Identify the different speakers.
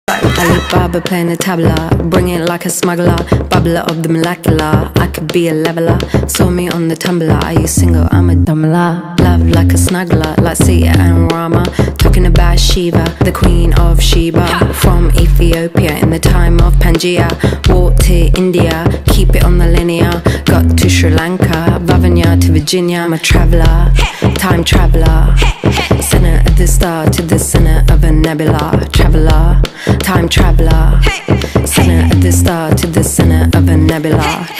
Speaker 1: Alibaba playing the tabla, bring it like a smuggler, bubbler of the molecular. I could be a leveler, saw me on the tumbler. Are you single? I'm a dumbler. Love like a snuggler, like Sita and Rama. Talking about Shiva, the queen of Sheba. From Ethiopia in the time of Pangaea. Walked to India, keep it on the linear. Got to Sri Lanka, Vavanya to Virginia. I'm a traveller, time traveller. Center of the star to the center of a nebula. Traveller, time traveller. Center of the star to the center of a nebula.